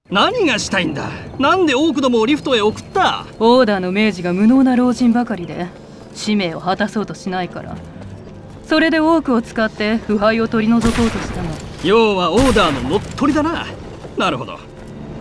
何がしたいんだ。なんでオークどもをリフトへ送った？ オーダーの命じが無能な老人ばかりで使命を果たそうとしないから。それでオークを使って腐敗を取り除こうとしたの。 要はオーダーの乗っ取りだな。なるほど。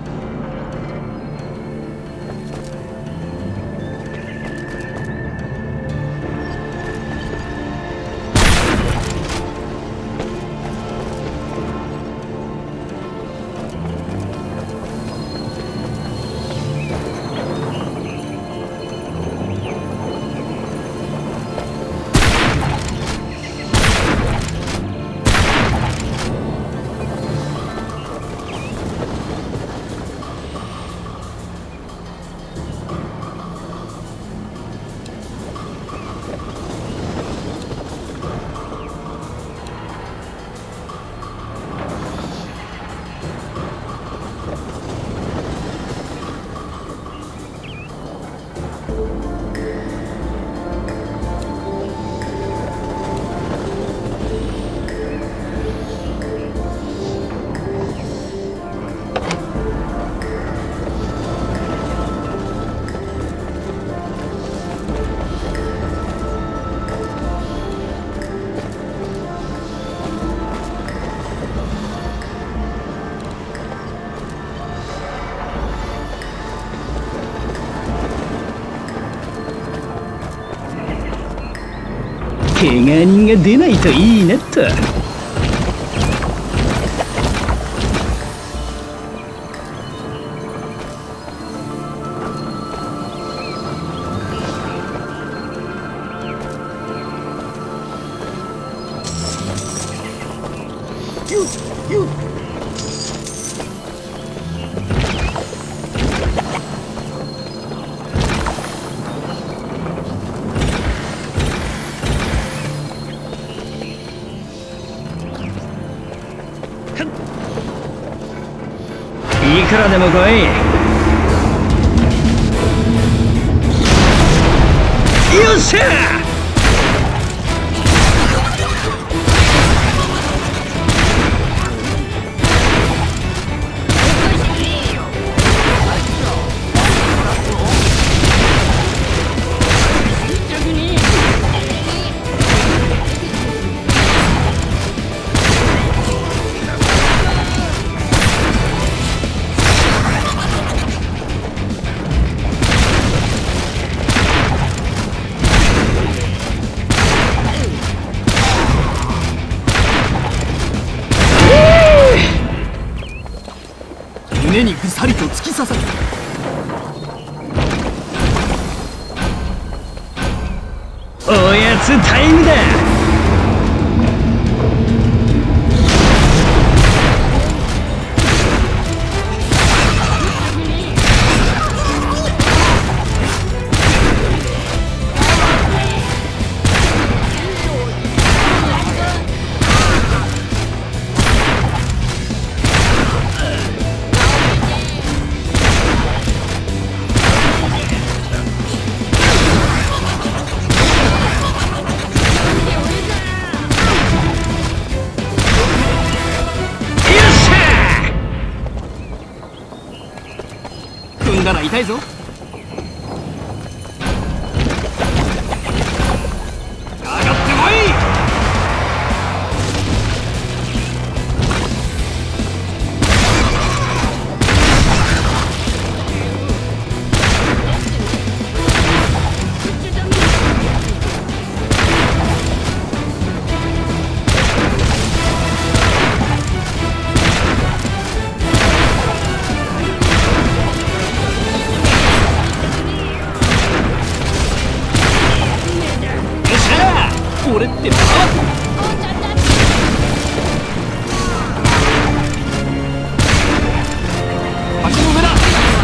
怪我人が出ないといいなと。いくらでも来い。よっしゃ！ 胸にぐさりと突き刺さる。 おやつタイムだ。 踏んだら痛いぞ。上がってこい。俺ってパワフル。橋の上だ。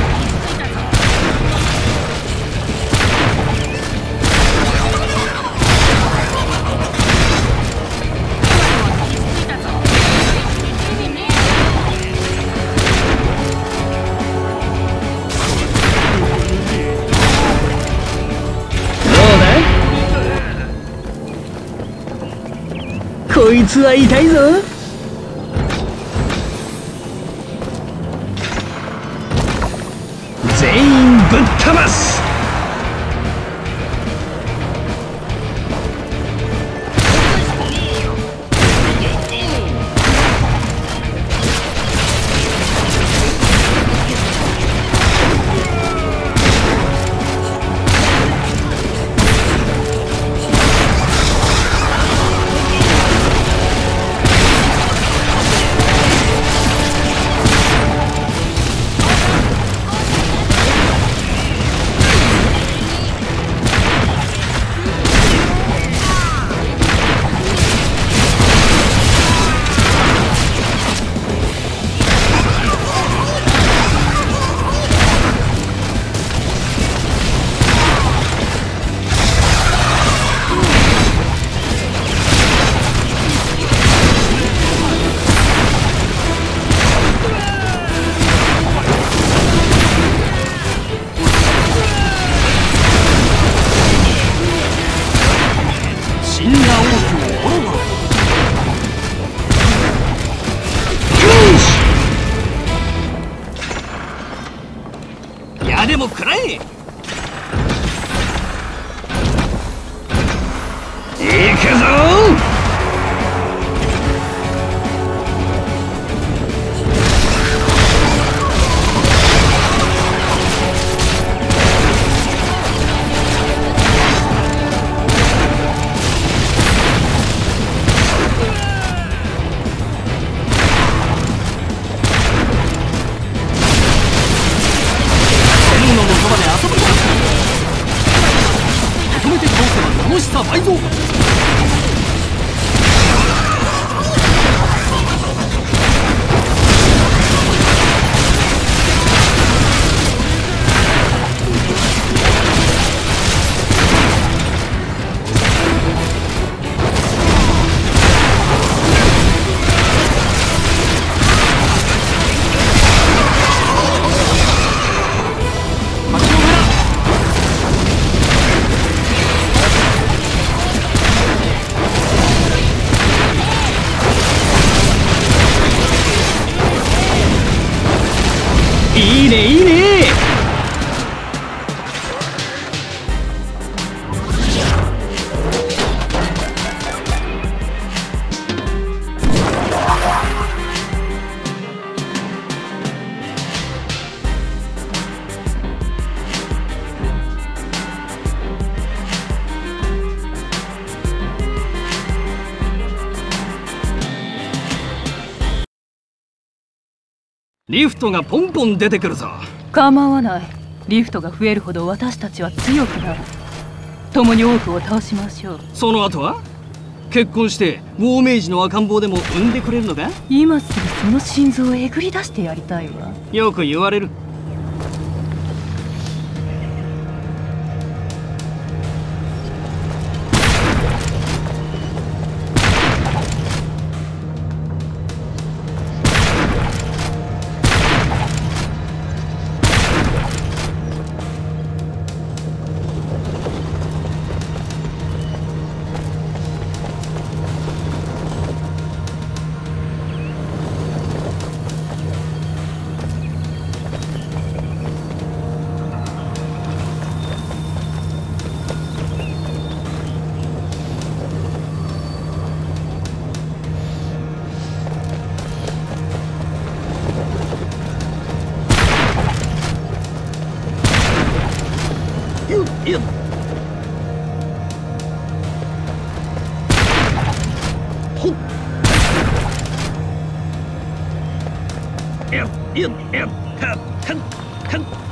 こいつは痛いぞ。 ね。行くぞ楽しさ倍増。いいねいいね。リフトがポンポン出てくるぞ。 構わない。リフトが増えるほど私たちは強くなる。共に多くを倒しましょう。 その後は結婚してウォーメイジの赤ん坊でも産んでくれるのか。 今すぐその心臓をえぐり出してやりたいわ。 よく言われる。よっほっよっよっよっはっはっはっ。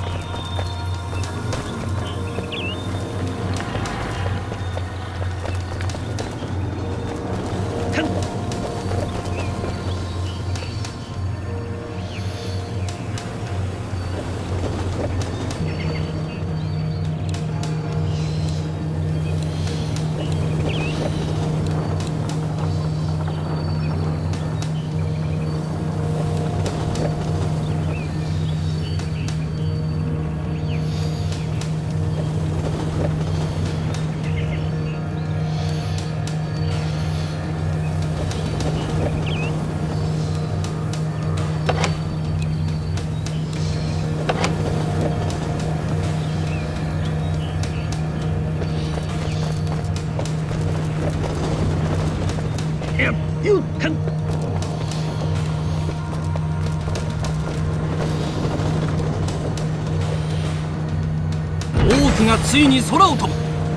オークがついに空を飛ぶ。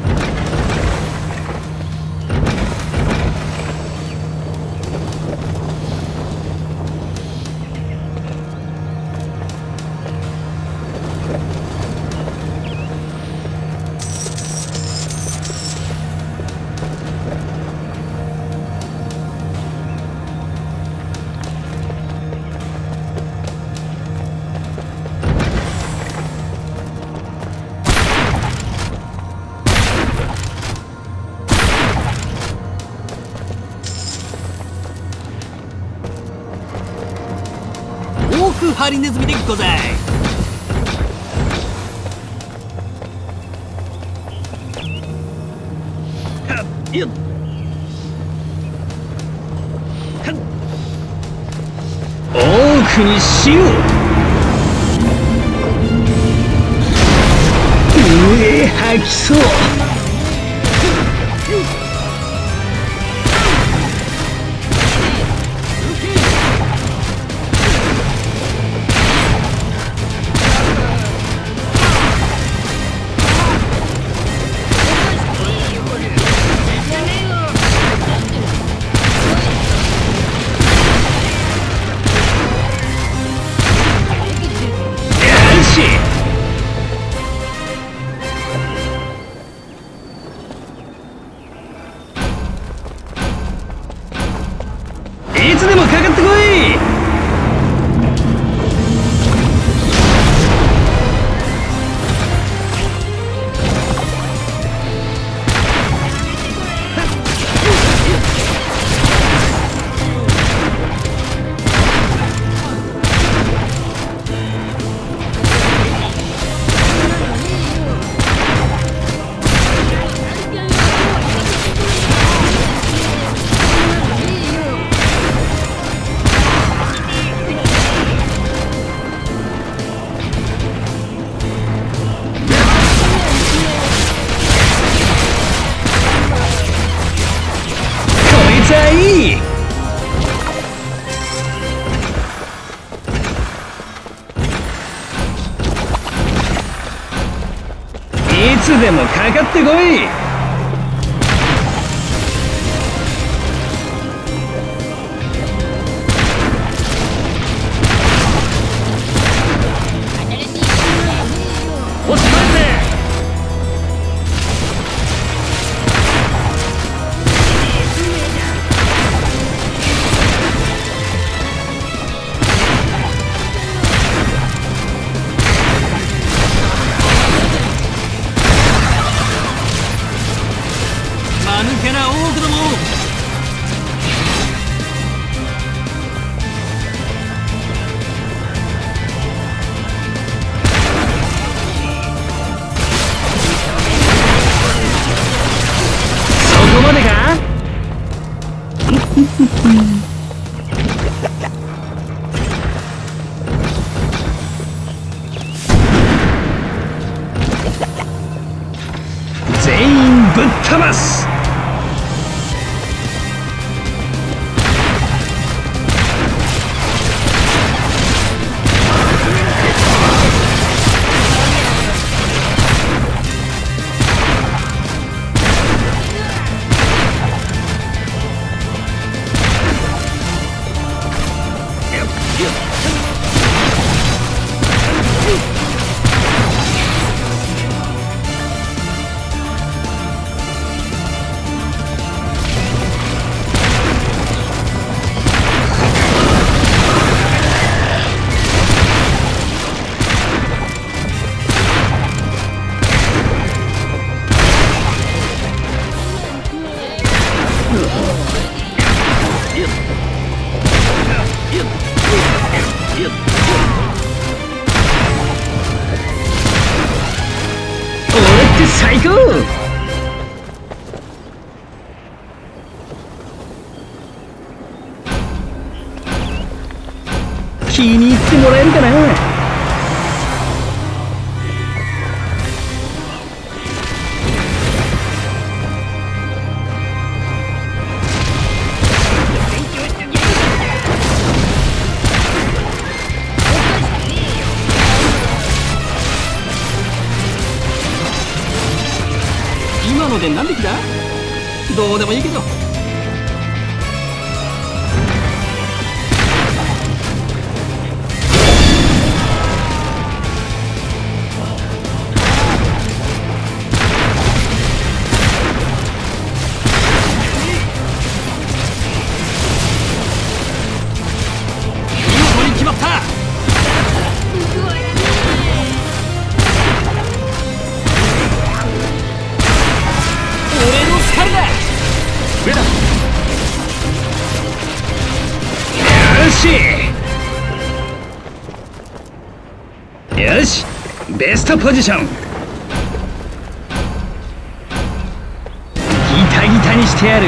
ハリネズミでござい。はっよっはっオークにしよう。 泣きそう。いつでもかかってこい。いつでもかかってこい。おしまいぜ。間抜けなオークども。そこまでか。全員ぶっ飛ばす。俺って最高。気に入ってもらえるかな。今ので何匹だ。どうでもいいけど。決まった。俺のスカルだ。上だ。よしよし、ベストポジション。ギタギタにしてやる。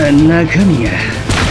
は中身が。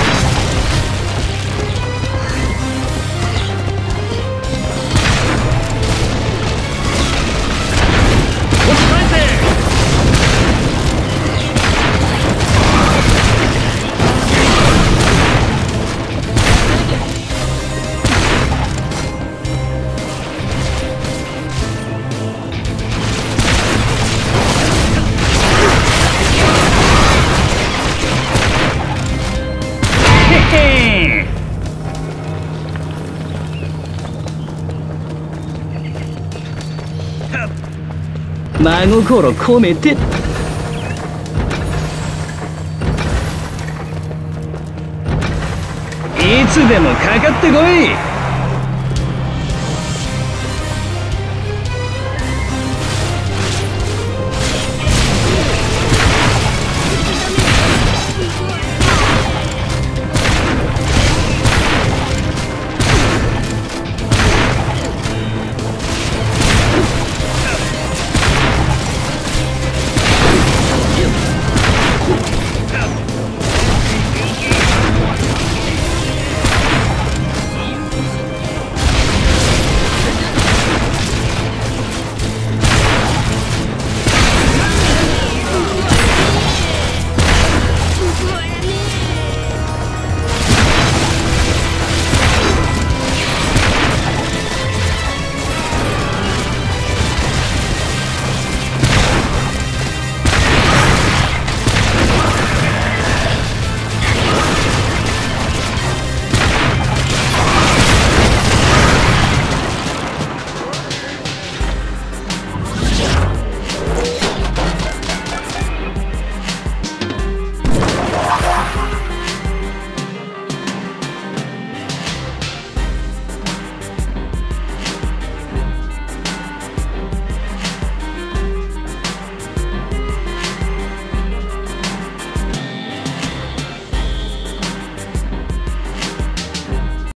真心込めて。いつでもかかってこい。